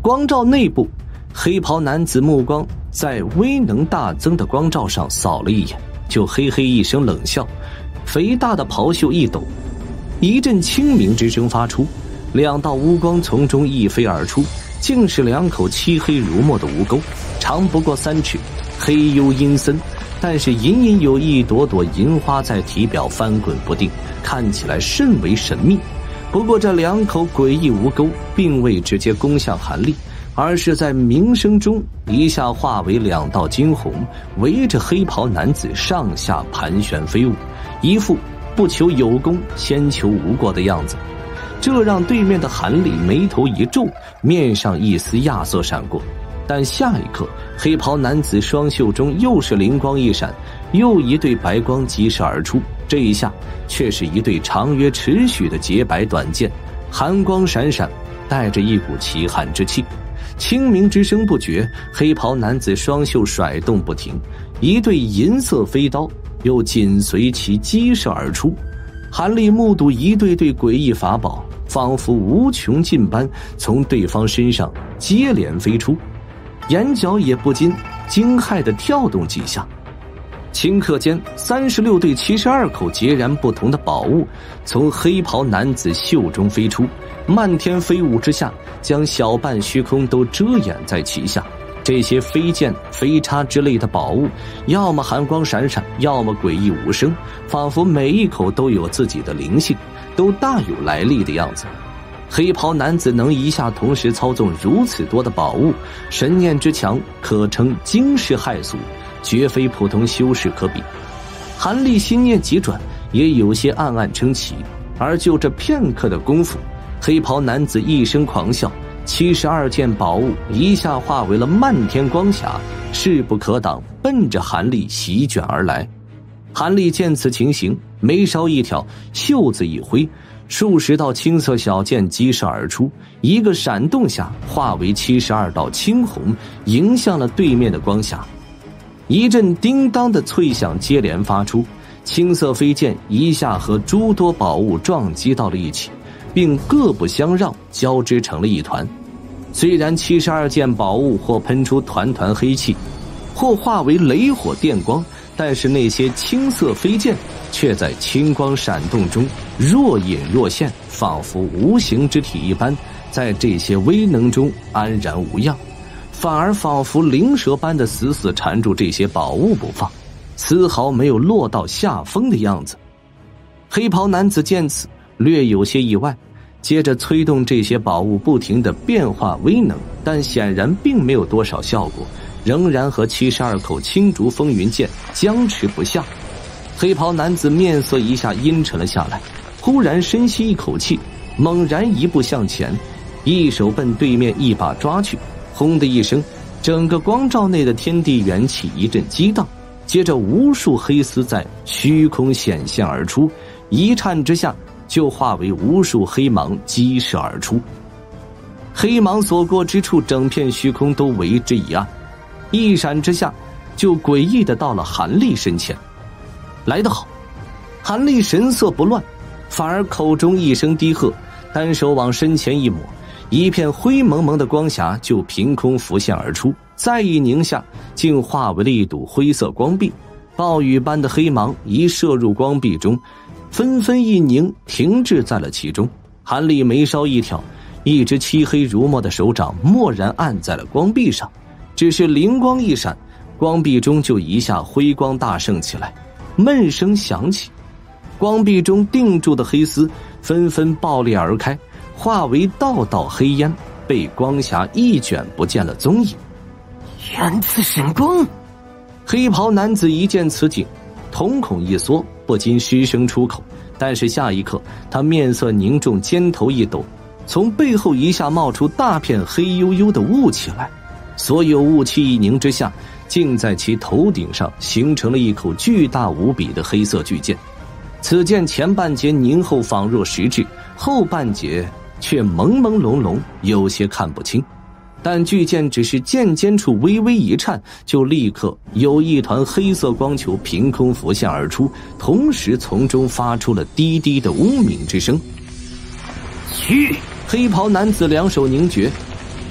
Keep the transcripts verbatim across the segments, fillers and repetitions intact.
光罩内部，黑袍男子目光在威能大增的光罩上扫了一眼，就嘿嘿一声冷笑，肥大的袍袖一抖，一阵清明之声发出，两道乌光从中一飞而出，竟是两口漆黑如墨的吴钩，长不过三尺，黑幽阴森，但是隐隐有一朵朵银花在体表翻滚不定，看起来甚为神秘。不过这两口诡异吴钩并未直接攻向韩立，而是在鸣声中一下化为两道金虹，围着黑袍男子上下盘旋飞舞，一副不求有功先求无过的样子。这让对面的韩立眉头一皱，面上一丝亚色闪过，但下一刻黑袍男子双袖中又是灵光一闪，又一对白光急射而出，这一下却是一对长约尺许的洁白短剑，寒光闪闪，带着一股奇寒之气。清明之声不绝，黑袍男子双袖甩动不停，一对银色飞刀又紧随其激射而出。韩立目睹一对对诡异法宝仿佛无穷尽般从对方身上接连飞出，眼角也不禁惊骇地跳动几下。顷刻间，三十六对七十二口截然不同的宝物从黑袍男子袖中飞出，漫天飞舞之下，将小半虚空都遮掩在其下。这些飞剑、飞叉之类的宝物，要么寒光闪闪，要么诡异无声，仿佛每一口都有自己的灵性，都大有来历的样子。黑袍男子能一下同时操纵如此多的宝物，神念之强，可称惊世骇俗，绝非普通修士可比。韩立心念急转，也有些暗暗称奇。而就这片刻的功夫，黑袍男子一声狂笑，七十二件宝物一下化为了漫天光霞，势不可挡，奔着韩立席卷而来。韩立见此情形，眉梢一挑，袖子一挥，数十道青色小剑激射而出，一个闪动下化为七十二道青虹，迎向了对面的光霞。一阵叮当的脆响接连发出，青色飞剑一下和诸多宝物撞击到了一起，并各不相让，交织成了一团。虽然七十二件宝物或喷出团团黑气，或化为雷火电光，但是那些青色飞剑却在青光闪动中若隐若现，仿佛无形之体一般，在这些威能中安然无恙，反而仿佛灵蛇般的死死缠住这些宝物不放，丝毫没有落到下风的样子。黑袍男子见此略有些意外，接着催动这些宝物不停地变化威能，但显然并没有多少效果，仍然和七十二口青竹风云剑僵持不下。黑袍男子面色一下阴沉了下来，忽然深吸一口气，猛然一步向前，一手奔对面一把抓去，轰的一声，整个光罩内的天地元气一阵激荡，接着无数黑丝在虚空显现而出，一颤之下就化为无数黑芒激射而出。黑芒所过之处，整片虚空都为之一暗，一闪之下就诡异的到了韩立身前。来得好！韩立神色不乱，反而口中一声低喝，单手往身前一抹，一片灰蒙蒙的光霞就凭空浮现而出，再一凝下，竟化为了一堵灰色光壁。暴雨般的黑芒一射入光壁中，纷纷一凝，停滞在了其中。韩立眉梢一挑，一只漆黑如墨的手掌蓦然按在了光壁上，只是灵光一闪，光壁中就一下辉光大盛起来，闷声响起，光壁中定住的黑丝纷纷爆裂而开，化为道道黑烟，被光霞一卷不见了踪影。 元次神功！ 黑袍男子一见此景，瞳孔一缩，不禁失声出口，但是下一刻他面色凝重，肩头一抖，从背后一下冒出大片黑黝黝的雾气来，所有雾气一凝之下，竟在其头顶上形成了一口巨大无比的黑色巨剑。此剑前半截凝厚仿若实质，后半截却朦朦胧胧，有些看不清。但巨剑只是剑尖处微微一颤，就立刻有一团黑色光球凭空浮现而出，同时从中发出了低低的嗡鸣之声。 去！ 黑袍男子两手凝决，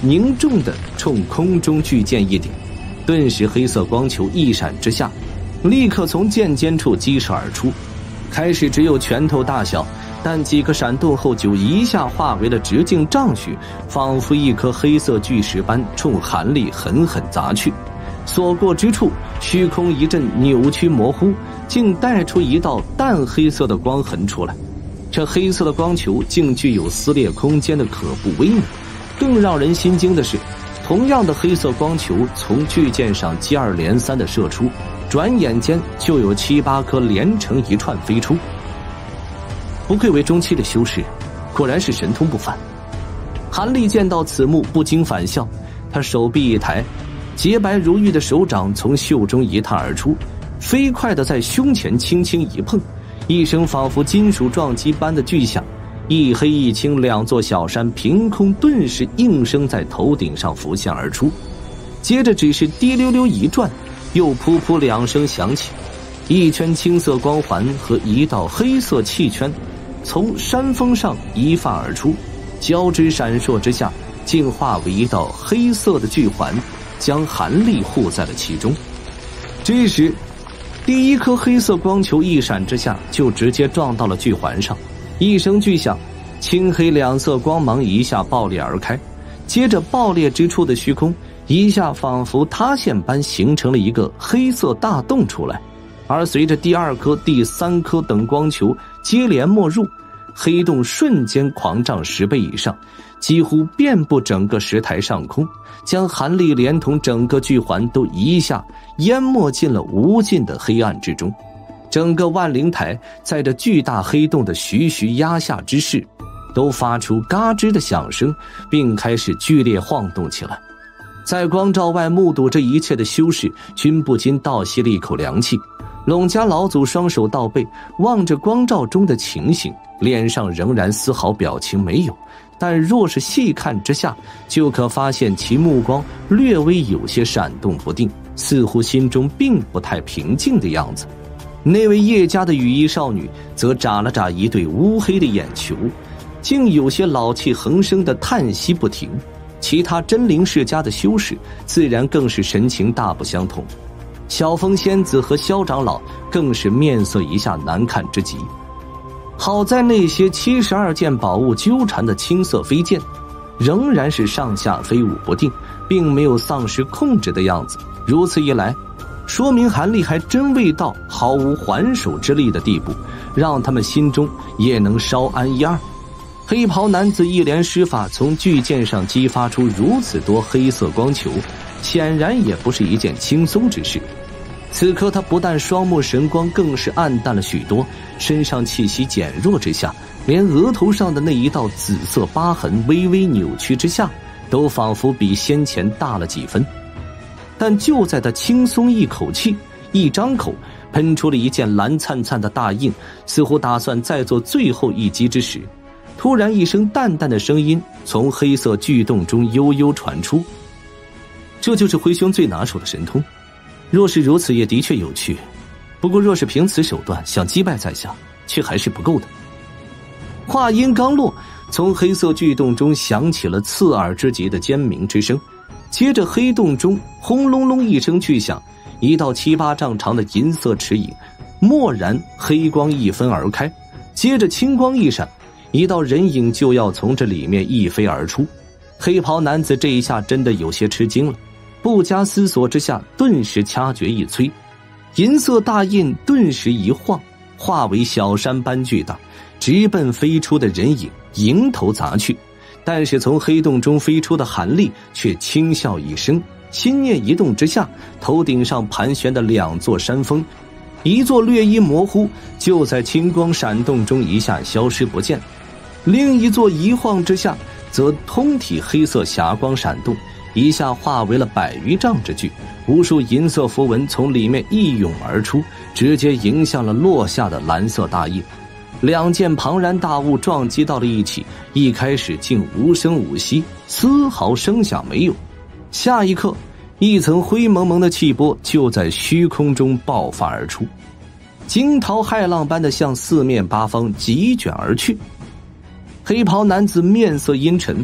凝重地冲空中巨剑一顶，顿时黑色光球一闪之下，立刻从剑尖处激射而出。开始只有拳头大小，但几个闪动后就一下化为了直径丈许，仿佛一颗黑色巨石般冲韩立狠狠砸去。所过之处，虚空一阵扭曲模糊，竟带出一道淡黑色的光痕出来。这黑色的光球竟具有撕裂空间的可怖威能。更让人心惊的是，同样的黑色光球从巨剑上接二连三地射出，转眼间就有七八颗连成一串飞出。不愧为中期的修士，果然是神通不凡。韩立见到此幕不禁反笑，他手臂一抬，洁白如玉的手掌从袖中一探而出，飞快地在胸前轻轻一碰，一声仿佛金属撞击般的巨响，一黑一青两座小山凭空顿时应声在头顶上浮现而出。接着只是滴溜溜一转，又噗噗两声响起，一圈青色光环和一道黑色气圈从山峰上一发而出，交织闪烁之下，竟化为一道黑色的巨环，将韩立护在了其中。这时第一颗黑色光球一闪之下，就直接撞到了巨环上，一声巨响，青黑两色光芒一下爆裂而开，接着爆裂之处的虚空一下仿佛塌陷般形成了一个黑色大洞出来。而随着第二颗、第三颗等光球接连没入，黑洞瞬间狂涨十倍以上，几乎遍布整个石台上空，将韩立连同整个巨环都一下淹没进了无尽的黑暗之中。整个万灵台在这巨大黑洞的徐徐压下之势，都发出嘎吱的响声，并开始剧烈晃动起来。在光照外目睹这一切的修士均不禁倒吸了一口凉气。陇家老祖双手倒背，望着光照中的情形，脸上仍然丝毫表情没有，但若是细看之下，就可发现其目光略微有些闪动不定，似乎心中并不太平静的样子。那位叶家的羽衣少女则眨了眨一对乌黑的眼球，竟有些老气横生的叹息不停。其他真灵世家的修士自然更是神情大不相同，小风仙子和萧长老更是面色一下难看之极。好在那些七十二件宝物纠缠的青色飞剑仍然是上下飞舞不定，并没有丧失控制的样子。如此一来，说明韩立还真未到毫无还手之力的地步，让他们心中也能稍安一二。黑袍男子一连施法从巨剑上激发出如此多黑色光球，显然也不是一件轻松之事。此刻他不但双目神光更是暗淡了许多，身上气息减弱之下，连额头上的那一道紫色疤痕微微扭曲之下，都仿佛比先前大了几分。但就在他轻松一口气，一张口喷出了一件蓝灿灿的大印，似乎打算再做最后一击之时，突然一声淡淡的声音从黑色巨洞中悠悠传出：这就是辉兄最拿手的神通，若是如此也的确有趣，不过若是凭此手段想击败在下，却还是不够的。话音刚落，从黑色巨洞中响起了刺耳之极的尖鸣之声，接着黑洞中轰隆隆一声巨响，一道七八丈长的银色齿影蓦然黑光一分而开，接着青光一闪，一道人影就要从这里面一飞而出。黑袍男子这一下真的有些吃惊了，不加思索之下顿时掐诀一催，银色大印顿时一晃，化为小山般巨大，直奔飞出的人影迎头砸去。但是从黑洞中飞出的韩立却轻笑一声，心念一动之下，头顶上盘旋的两座山峰，一座略一模糊，就在青光闪动中一下消失不见，另一座一晃之下则通体黑色霞光闪动，一下化为了百余丈之巨，无数银色符文从里面一涌而出，直接迎向了落下的蓝色大印。两件庞然大物撞击到了一起，一开始竟无声无息，丝毫声响没有。下一刻，一层灰蒙蒙的气波就在虚空中爆发而出，惊涛骇浪般的向四面八方急卷而去。黑袍男子面色阴沉，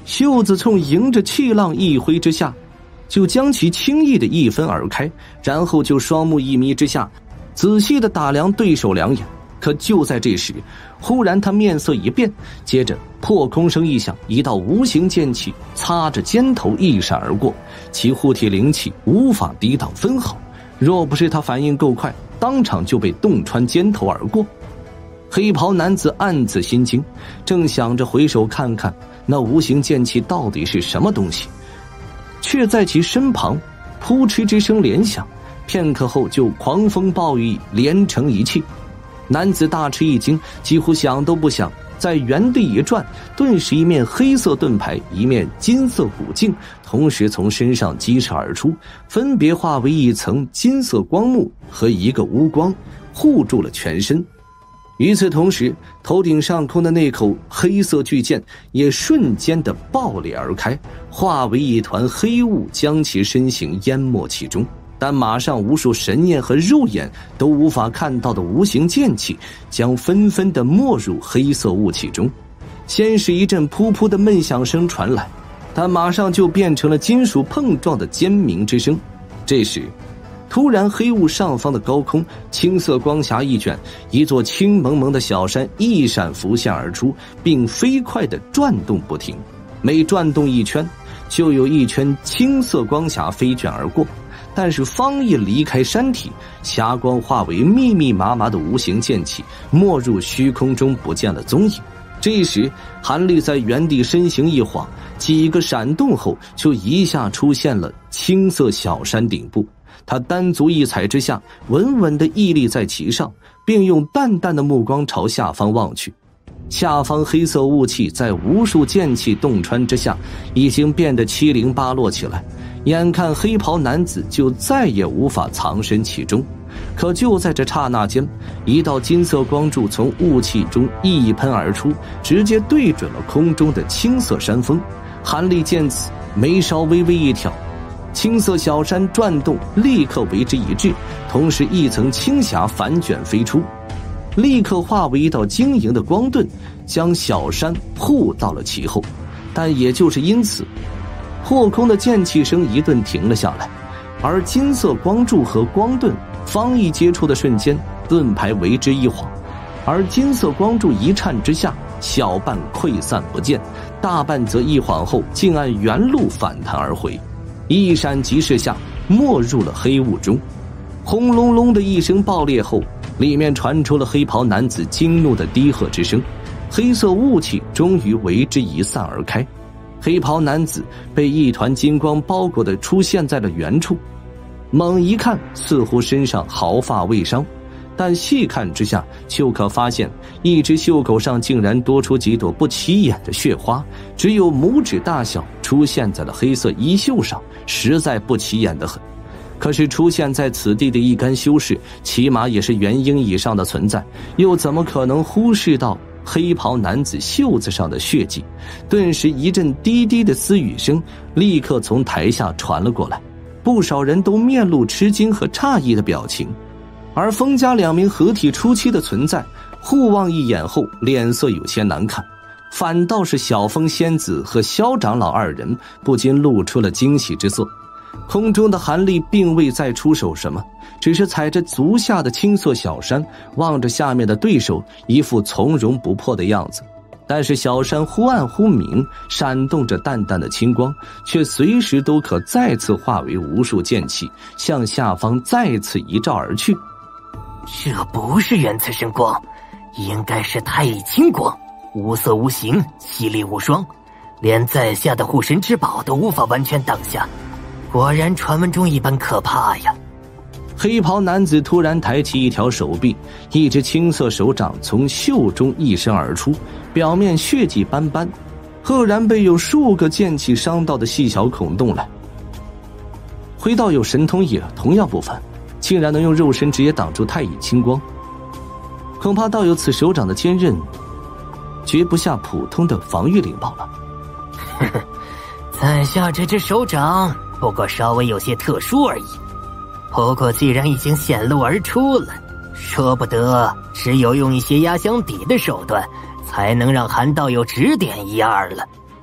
袖子冲迎着气浪一挥之下，就将其轻易的一分而开，然后就双目一眯之下，仔细的打量对手两眼。可就在这时，忽然他面色一变，接着破空声一响，一道无形剑气擦着肩头一闪而过，其护体灵气无法抵挡分毫，若不是他反应够快，当场就被洞穿肩头而过。黑袍男子暗自心惊，正想着回首看看那无形剑气到底是什么东西，却在其身旁扑哧之声连响，片刻后就狂风暴雨连成一气。男子大吃一惊，几乎想都不想，在原地一转，顿时一面黑色盾牌，一面金色古镜同时从身上激射而出，分别化为一层金色光幕和一个乌光，护住了全身。与此同时，头顶上空的那口黑色巨剑也瞬间的爆裂而开，化为一团黑雾，将其身形淹没其中。但马上无数神念和肉眼都无法看到的无形剑气将纷纷的没入黑色雾气中。先是一阵噗噗的闷响声传来，但马上就变成了金属碰撞的尖鸣之声。这时突然黑雾上方的高空青色光霞一卷，一座青蒙蒙的小山一闪浮现而出，并飞快地转动不停，每转动一圈就有一圈青色光霞飞卷而过。但是方一离开山体，霞光化为密密麻麻的无形剑气，没入虚空中不见了踪影。这时韩立在原地身形一晃，几个闪动后就一下出现了青色小山顶部，他单足一踩之下，稳稳地屹立在其上，并用淡淡的目光朝下方望去。下方黑色雾气在无数剑气洞穿之下，已经变得七零八落起来，眼看黑袍男子就再也无法藏身其中。可就在这刹那间，一道金色光柱从雾气中一喷而出，直接对准了空中的青色山峰。韩立见此，眉梢微微一挑，青色小山转动立刻为之一致，同时一层青霞反卷飞出，立刻化为一道晶莹的光盾，将小山护到了其后。但也就是因此，破空的剑气声一顿停了下来，而金色光柱和光盾方一接触的瞬间，盾牌为之一晃，而金色光柱一颤之下，小半溃散不见，大半则一晃后竟按原路反弹而回，一闪即逝下，没入了黑雾中。轰隆隆的一声爆裂后，里面传出了黑袍男子惊怒的低喝之声，黑色雾气终于为之一散而开。黑袍男子被一团金光包裹的出现在了原处，猛一看似乎身上毫发未伤，但细看之下就可发现一只袖口上竟然多出几朵不起眼的血花，只有拇指大小，出现在了黑色衣袖上，实在不起眼的很。可是出现在此地的一干修士起码也是元婴以上的存在，又怎么可能忽视到黑袍男子袖子上的血迹？顿时一阵低低的私语声立刻从台下传了过来，不少人都面露吃惊和诧异的表情。而封家两名合体初期的存在互望一眼后，脸色有些难看，反倒是小风仙子和萧长老二人不禁露出了惊喜之色。空中的韩立并未再出手什么，只是踩着足下的青色小山，望着下面的对手，一副从容不迫的样子。但是小山忽暗忽明，闪动着淡淡的青光，却随时都可再次化为无数剑气，向下方再次一照而去。 这不是元次神光，应该是太乙青光，无色无形，犀利无双，连在下的护神之宝都无法完全挡下，果然传闻中一般可怕呀。 黑袍男子突然抬起一条手臂，一只青色手掌从袖中一伸而出，表面血迹斑斑，赫然被有数个剑气伤到的细小孔洞来。灰道友神通也同样不凡，竟然能用肉身直接挡住太乙青光，恐怕道友此手掌的坚韧绝不下普通的防御灵宝了。 呵呵，在下这只手掌不过稍微有些特殊而已，不过既然已经显露而出了，说不得只有用一些压箱底的手段才能让韩道友指点一二了。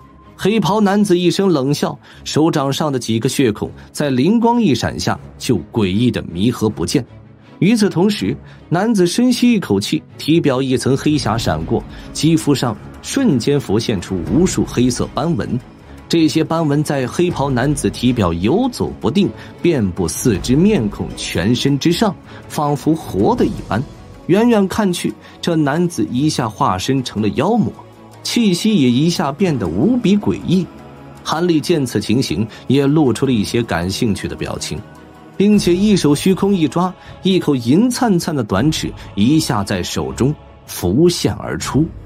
黑袍男子一声冷笑，手掌上的几个血孔在灵光一闪下就诡异的弥合不见。与此同时，男子深吸一口气，体表一层黑霞闪过，肌肤上瞬间浮现出无数黑色斑纹。这些斑纹在黑袍男子体表游走不定，遍布四肢、面孔、全身之上，仿佛活的一般。远远看去，这男子一下化身成了妖魔，气息也一下变得无比诡异。韩立见此情形，也露出了一些感兴趣的表情，并且一手虚空一抓，一口银灿灿的短尺一下在手中浮现而出。